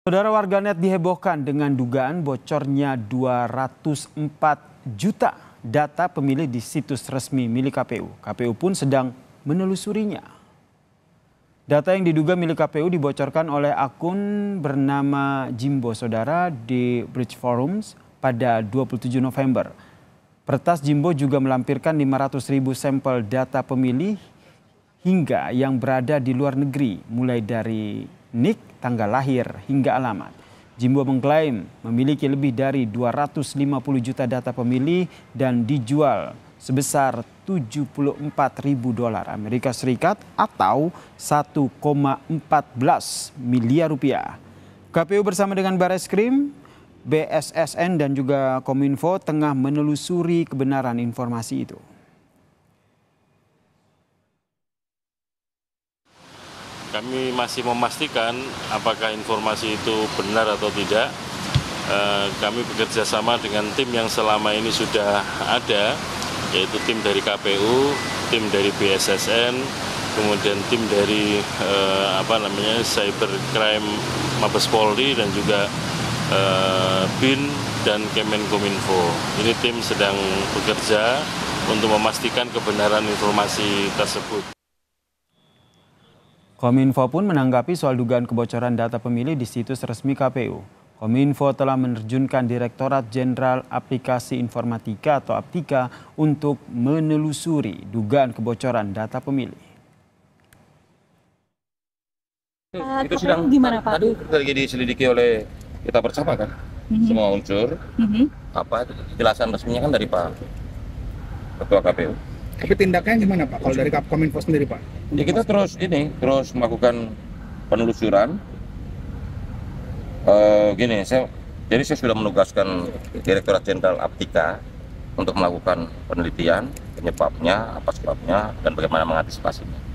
Saudara, warganet dihebohkan dengan dugaan bocornya 204 juta data pemilih di situs resmi milik KPU. KPU pun sedang menelusurinya. Data yang diduga milik KPU dibocorkan oleh akun bernama Jimbo Saudara di Bridge Forums pada 27 November. Peretas Jimbo juga melampirkan 500.000 sampel data pemilih hingga yang berada di luar negeri, mulai dari NIK, tanggal lahir, hingga alamat. Jimbo mengklaim memiliki lebih dari 250 juta data pemilih dan dijual sebesar 74.000 dolar Amerika Serikat atau 1,14 miliar rupiah. KPU bersama dengan Bareskrim, BSSN dan juga Kominfo tengah menelusuri kebenaran informasi itu. Kami masih memastikan apakah informasi itu benar atau tidak. Kami bekerja sama dengan tim yang selama ini sudah ada, yaitu tim dari KPU, tim dari BSSN, kemudian tim dari Cybercrime Mabes Polri dan juga BIN dan Kemenkominfo. Ini tim sedang bekerja untuk memastikan kebenaran informasi tersebut. Kominfo pun menanggapi soal dugaan kebocoran data pemilih di situs resmi KPU. Kominfo telah menerjunkan Direktorat Jenderal Aplikasi Informatika atau Aptika untuk menelusuri dugaan kebocoran data pemilih. Itu sedang gimana, Pak? Tadi lagi diselidiki oleh kita bersama kan, semua unsur. Apa kejelasan resminya kan dari Pak Ketua KPU. Tapi tindaknya gimana, Pak? Kalau dari Kominfo sendiri, Pak? Ya kita terus melakukan penelusuran. Jadi saya sudah menugaskan Direktorat Jenderal Aptika untuk melakukan penelitian penyebabnya, apa sebabnya, dan bagaimana mengantisipasinya.